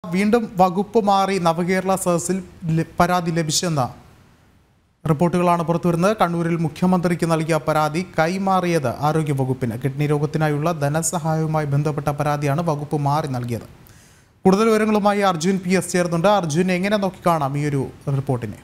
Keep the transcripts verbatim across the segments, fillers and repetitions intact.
വീണ്ടും വകുപ്പ് മാറി നവകേരള സദസ്സിൽ പരാതി ലഭിച്ചെന്ന റിപ്പോർട്ടുകളാണ് പുറത്തുവരുന്നത്. കണ്ണൂരിൽ മുഖ്യമന്ത്രിക്ക് നൽകിയ പരാതി കൈമാറിയത് ആരോഗ്യവകുപ്പിന്. കിഡ്നി രോഗത്തിനായുള്ള ധനസഹായവുമായി ബന്ധപ്പെട്ട പരാതിയാണ് വകുപ്പ് മാറി നൽകിയത്. കൂടുതൽ വിവരങ്ങളുമായി അർജുൻ പി എസ് ചേർന്നുണ്ട്. അർജുൻ, എങ്ങനെ നോക്കിക്കാണാം ഈ ഒരു റിപ്പോർട്ടിനെ?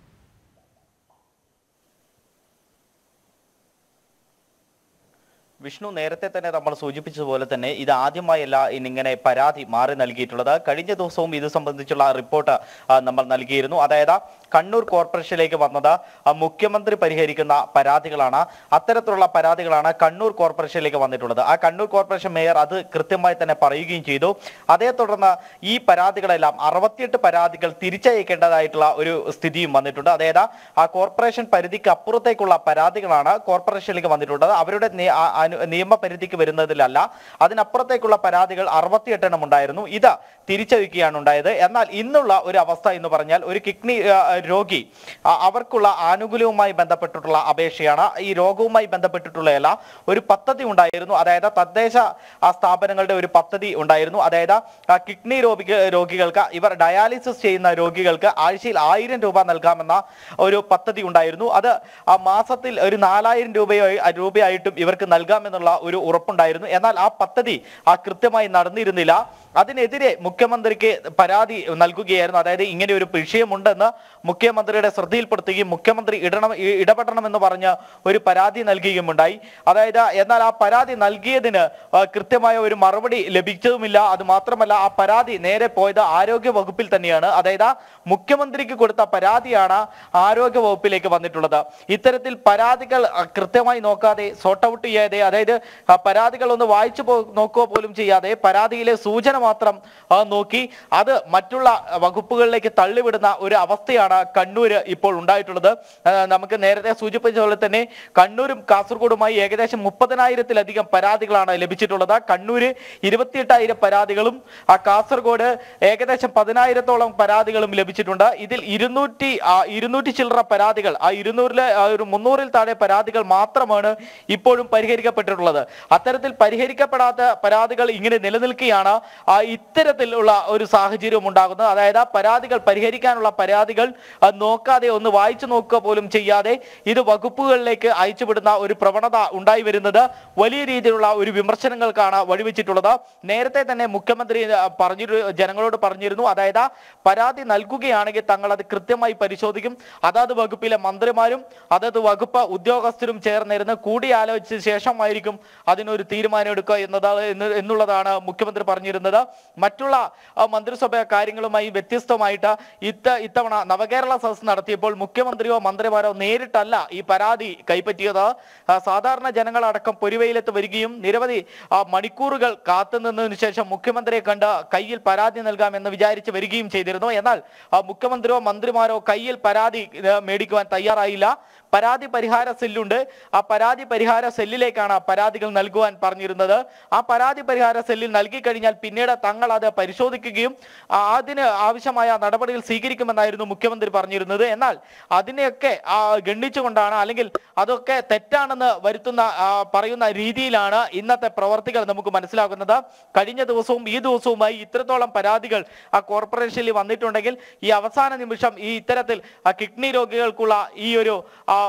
വിഷ്ണു, നേരത്തെ തന്നെ നമ്മൾ സൂചിപ്പിച്ചതുപോലെ തന്നെ ഇത് ആദ്യമായല്ല ഇന്നിങ്ങനെ പരാതി മാറി നൽകിയിട്ടുള്ളത്. കഴിഞ്ഞ ദിവസവും ഇത് സംബന്ധിച്ചുള്ള റിപ്പോർട്ട് നമ്മൾ നൽകിയിരുന്നു. അതായത് കണ്ണൂർ കോർപ്പറേഷനിലേക്ക് വന്നത് മുഖ്യമന്ത്രി പരിഹരിക്കുന്ന പരാതികളാണ്. അത്തരത്തിലുള്ള പരാതികളാണ് കണ്ണൂർ കോർപ്പറേഷനിലേക്ക് വന്നിട്ടുള്ളത്. ആ കണ്ണൂർ കോർപ്പറേഷൻ മേയർ അത് കൃത്യമായി തന്നെ പറയുകയും ചെയ്തു. അതേ തുടർന്ന് ഈ പരാതികളെല്ലാം അറുപത്തിയെട്ട് പരാതികൾ തിരിച്ചയക്കേണ്ടതായിട്ടുള്ള ഒരു സ്ഥിതിയും വന്നിട്ടുണ്ട്. അതായത് ആ കോർപ്പറേഷൻ പരിധിക്ക് അപ്പുറത്തേക്കുള്ള പരാതികളാണ് കോർപ്പറേഷനിലേക്ക് വന്നിട്ടുള്ളത്. അവരുടെ നിയമപരിധിക്ക് വരുന്നതിലല്ല, അതിനപ്പുറത്തേക്കുള്ള പരാതികൾ അറുപത്തിയെട്ടെണ്ണം ഉണ്ടായിരുന്നു. ഇത് തിരിച്ചയക്കുകയാണ് ഉണ്ടായത്. എന്നാൽ ഇന്നുള്ള ഒരു അവസ്ഥ എന്ന് പറഞ്ഞാൽ ഒരു കിഡ്നി രോഗി അവർക്കുള്ള ആനുകൂല്യവുമായി ബന്ധപ്പെട്ടിട്ടുള്ള അപേക്ഷയാണ്. ഈ രോഗവുമായി ബന്ധപ്പെട്ടിട്ടുള്ളതല്ല, ഒരു പദ്ധതി ഉണ്ടായിരുന്നു. അതായത് തദ്ദേശ സ്ഥാപനങ്ങളുടെ ഒരു പദ്ധതി ഉണ്ടായിരുന്നു. അതായത് കിഡ്നി രോഗി രോഗികൾക്ക് ഇവർ ഡയാലിസിസ് ചെയ്യുന്ന രോഗികൾക്ക് ആഴ്ചയിൽ ആയിരം രൂപ നൽകാമെന്ന ഒരു പദ്ധതി ഉണ്ടായിരുന്നു. അത് ആ മാസത്തിൽ ഒരു നാലായിരം രൂപയോ രൂപയായിട്ടും ഇവർക്ക് നൽകാമെന്നുള്ള ഒരു ഉറപ്പുണ്ടായിരുന്നു. എന്നാൽ ആ പദ്ധതി ആ കൃത്യമായി നടന്നിരുന്നില്ല. അതിനെതിരെ മുഖ്യമന്ത്രിക്ക് പരാതി നൽകുകയായിരുന്നു. അതായത് ഇങ്ങനെ ഒരു വിഷയമുണ്ടെന്ന് മുഖ്യമന്ത്രിയുടെ ശ്രദ്ധയിൽപ്പെടുത്തുകയും മുഖ്യമന്ത്രി ഇടണം ഇടപെടണമെന്ന് പറഞ്ഞ് ഒരു പരാതി നൽകുകയും ഉണ്ടായി. അതായത് എന്നാൽ ആ പരാതി നൽകിയതിന് കൃത്യമായ ഒരു മറുപടി ലഭിച്ചതുമില്ല. അത് മാത്രമല്ല, ആ പരാതി നേരെ പോയത് ആരോഗ്യ വകുപ്പിൽ തന്നെയാണ്. അതായത് മുഖ്യമന്ത്രിക്ക് കൊടുത്ത പരാതിയാണ് ആരോഗ്യ വകുപ്പിലേക്ക് വന്നിട്ടുള്ളത്. ഇത്തരത്തിൽ പരാതികൾ കൃത്യമായി നോക്കാതെ, സോർട്ട് ഔട്ട് ചെയ്യാതെ, അതായത് പരാതികൾ ഒന്ന് വായിച്ചു നോക്കുക പോലും ചെയ്യാതെ പരാതിയിലെ സൂചന മാത്രം നോക്കി അത് മറ്റുള്ള വകുപ്പുകളിലേക്ക് തള്ളിവിടുന്ന ഒരു അവസ്ഥയാണ് കണ്ണൂര് ഇപ്പോൾ ഉണ്ടായിട്ടുള്ളത്. നമുക്ക് നേരത്തെ സൂചിപ്പിച്ച പോലെ തന്നെ കണ്ണൂരും കാസർഗോഡുമായി ഏകദേശം മുപ്പതിനായിരത്തിലധികം പരാതികളാണ് ലഭിച്ചിട്ടുള്ളത്. കണ്ണൂര് ഇരുപത്തിയെട്ടായിരം പരാതികളും ആ കാസർഗോഡ് ഏകദേശം പതിനായിരത്തോളം പരാതികളും ലഭിച്ചിട്ടുണ്ട്. ഇതിൽ ഇരുന്നൂറ്റി ഇരുന്നൂറ്റി ചില്ലറ പരാതികൾ, ആ ഇരുന്നൂറിലെ ഒരു മുന്നൂറിൽ താഴെ പരാതികൾ മാത്രമാണ് ഇപ്പോഴും പരിഹരിക്കപ്പെട്ടിട്ടുള്ളത്. അത്തരത്തിൽ പരിഹരിക്കപ്പെടാത്ത പരാതികൾ ഇങ്ങനെ നിലനിൽക്കുകയാണ് ഇത്തരത്തിലുള്ള ഒരു സാഹചര്യം ഉണ്ടാകുന്നത്. അതായത് പരാതികൾ പരിഹരിക്കാനുള്ള പരാതികൾ നോക്കാതെ ഒന്ന് വായിച്ചു നോക്കുക പോലും ചെയ്യാതെ ഇത് വകുപ്പുകളിലേക്ക് അയച്ചുവിടുന്ന ഒരു പ്രവണത ഉണ്ടായി വരുന്നത് വലിയ രീതിയിലുള്ള ഒരു വിമർശനങ്ങൾക്കാണ് വഴിവെച്ചിട്ടുള്ളത്. നേരത്തെ തന്നെ മുഖ്യമന്ത്രി പറഞ്ഞു ജനങ്ങളോട് പറഞ്ഞിരുന്നു. അതായത് പരാതി നൽകുകയാണെങ്കിൽ തങ്ങൾ അത് കൃത്യമായി പരിശോധിക്കും. അതാത് വകുപ്പിലെ മന്ത്രിമാരും അതത് വകുപ്പ് ഉദ്യോഗസ്ഥരും ചേർന്നിരുന്ന് കൂടിയാലോചിച്ച ശേഷമായിരിക്കും അതിനൊരു തീരുമാനം എടുക്കുക എന്നതാണ് എന്നുള്ളതാണ് മുഖ്യമന്ത്രി പറഞ്ഞിരുന്നത്. മറ്റുള്ള മന്ത്രിസഭ കാര്യങ്ങളുമായി വ്യത്യസ്തമായിട്ട് ഇത്ത ഇത്തവണ നവകേരള സദസ് നടത്തിയപ്പോൾ മുഖ്യമന്ത്രിയോ മന്ത്രിമാരോ നേരിട്ടല്ല ഈ പരാതി കൈപ്പറ്റിയത്. സാധാരണ ജനങ്ങളടക്കം പൊരുവയിലെത്ത് വരികയും നിരവധി മണിക്കൂറുകൾ കാത്തുനിന്നതിനു ശേഷം മുഖ്യമന്ത്രിയെ കണ്ട് കയ്യിൽ പരാതി നൽകാമെന്ന് വിചാരിച്ച് വരികയും ചെയ്തിരുന്നു. എന്നാൽ മുഖ്യമന്ത്രിയോ മന്ത്രിമാരോ കയ്യിൽ പരാതി മേടിക്കുവാൻ തയ്യാറായില്ല. പരാതി പരിഹാര സെല്ലുണ്ട്. ആ പരാതി പരിഹാര സെല്ലിലേക്കാണ് പരാതികൾ നൽകുവാൻ പറഞ്ഞിരുന്നത്. ആ പരാതി പരിഹാര സെല്ലിൽ നൽകി കഴിഞ്ഞാൽ പിന്നീട് തങ്ങൾ അത് പരിശോധിക്കുകയും അതിന് ആവശ്യമായ നടപടികൾ സ്വീകരിക്കുമെന്നായിരുന്നു മുഖ്യമന്ത്രി പറഞ്ഞിരുന്നത്. എന്നാൽ അതിനെയൊക്കെ ഗണ്ണിച്ചുകൊണ്ടാണ്, അല്ലെങ്കിൽ അതൊക്കെ തെറ്റാണെന്ന് വരുത്തുന്ന പറയുന്ന രീതിയിലാണ് ഇന്നത്തെ പ്രവർത്തികൾ നമുക്ക് മനസ്സിലാക്കുന്നത്. കഴിഞ്ഞ ദിവസവും ഈ ദിവസവുമായി ഇത്രത്തോളം പരാതികൾ ആ കോർപ്പറേഷനിൽ വന്നിട്ടുണ്ടെങ്കിൽ ഈ അവസാന നിമിഷം ഈ ഇത്തരത്തിൽ കിഡ്നി രോഗികൾക്കുള്ള ഈ ഒരു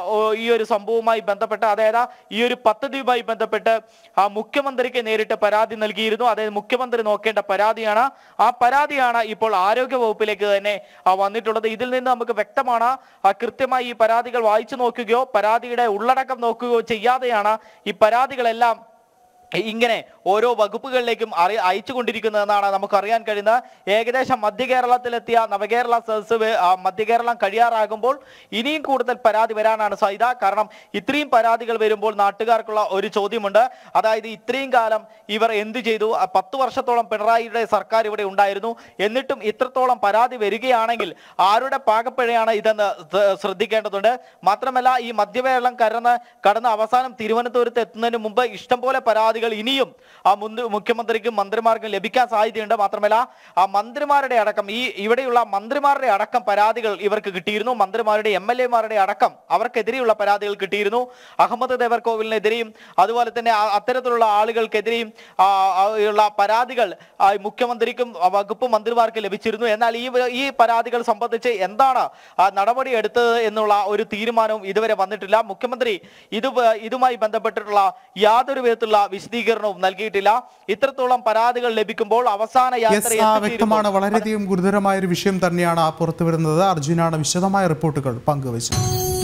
ഈ ഒരു സംഭവവുമായി ബന്ധപ്പെട്ട്, അതായത് ഈ ഒരു പദ്ധതിയുമായി ബന്ധപ്പെട്ട് ആ മുഖ്യമന്ത്രിക്ക് നേരിട്ട് പരാതി നൽകിയിരുന്നു. അതായത് മുഖ്യമന്ത്രി നോക്കേണ്ട പരാതിയാണ്. ആ പരാതിയാണ് ഇപ്പോൾ ആരോഗ്യ വകുപ്പിലേക്ക് തന്നെ വന്നിട്ടുള്ളത്. ഇതിൽ നിന്ന് നമുക്ക് വ്യക്തമാണ് കൃത്യമായി ഈ പരാതികൾ വായിച്ചു നോക്കുകയോ പരാതിയുടെ ഉള്ളടക്കം നോക്കുകയോ ചെയ്യാതെയാണ് ഈ പരാതികളെല്ലാം ഇങ്ങനെ ഓരോ വകുപ്പുകളിലേക്കും അറി അയച്ചുകൊണ്ടിരിക്കുന്നതെന്നാണ് നമുക്കറിയാൻ കഴിയുന്നത്. ഏകദേശം മധ്യ കേരളത്തിലെത്തിയ നവകേരള സദസ് മധ്യ കേരളം കഴിയാറാകുമ്പോൾ ഇനിയും കൂടുതൽ പരാതി വരാനാണ് സാധ്യത. കാരണം ഇത്രയും പരാതികൾ വരുമ്പോൾ നാട്ടുകാർക്കുള്ള ഒരു ചോദ്യമുണ്ട്. അതായത് ഇത്രയും കാലം ഇവർ എന്ത് ചെയ്തു? പത്ത് വർഷത്തോളം പിണറായിയുടെ സർക്കാർ ഇവിടെ ഉണ്ടായിരുന്നു. എന്നിട്ടും ഇത്രത്തോളം പരാതി വരികയാണെങ്കിൽ ആരുടെ പാകപ്പിഴയാണ് ഇതെന്ന് ശ്രദ്ധിക്കേണ്ടതുണ്ട്. മാത്രമല്ല, ഈ മധ്യകേരളം കടന്ന് കടന്ന് അവസാനം തിരുവനന്തപുരത്ത് എത്തുന്നതിന് മുമ്പ് ഇഷ്ടംപോലെ പരാതി പരാതികൾ ഇനിയും ആ മുഖ്യമന്ത്രിക്കും മന്ത്രിമാർക്കും ലഭിക്കാൻ സാധ്യതയുണ്ട്. മാത്രമല്ല ആ മന്ത്രിമാരുടെ അടക്കം ഈ ഇവിടെയുള്ള മന്ത്രിമാരുടെ അടക്കം പരാതികൾ ഇവർക്ക് കിട്ടിയിരുന്നു. മന്ത്രിമാരുടെ എം എൽ എമാരുടെ അടക്കം അവർക്കെതിരെയുള്ള പരാതികൾ കിട്ടിയിരുന്നു. അഹമ്മദ് ദേവർകോവിലിനെതിരെയും അതുപോലെ തന്നെ അത്തരത്തിലുള്ള ആളുകൾക്കെതിരെയും ഉള്ള പരാതികൾ മുഖ്യമന്ത്രിക്കും വകുപ്പ് മന്ത്രിമാർക്കും ലഭിച്ചിരുന്നു. എന്നാൽ ഈ ഈ പരാതികൾ സംബന്ധിച്ച് എന്താണ് നടപടി എടുത്തത് എന്നുള്ള ഒരു തീരുമാനവും ഇതുവരെ വന്നിട്ടില്ല. മുഖ്യമന്ത്രി ഇത് ഇതുമായി ബന്ധപ്പെട്ടിട്ടുള്ള യാതൊരു വിധത്തിലുള്ള വിശദീകരണവും നൽകിയിട്ടില്ല. ഇത്രത്തോളം പരാതികൾ ലഭിക്കുമ്പോൾ അവസാന യാത്ര വ്യക്തമാണ്. വളരെയധികം ഗുരുതരമായ ഒരു വിഷയം തന്നെയാണ് പുറത്തു വരുന്നത്. അർജുനാണ് വിശദമായ റിപ്പോർട്ടുകൾ പങ്കുവച്ചത്.